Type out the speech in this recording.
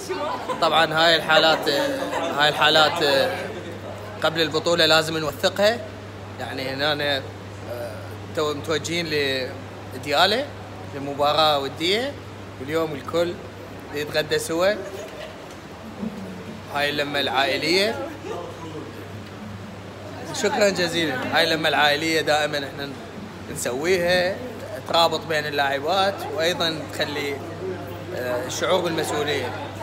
طبعا هاي الحالات قبل البطولة لازم نوثقها. يعني هنا متوجهين لديالى لمباراة ودية، واليوم الكل يتغدى سوا. هاي اللمة العائلية. شكرا جزيلا. هاي اللمة العائلية دائما احنا نسويها، ترابط بين اللاعبات وايضا تخلي الشعور بالمسؤولية.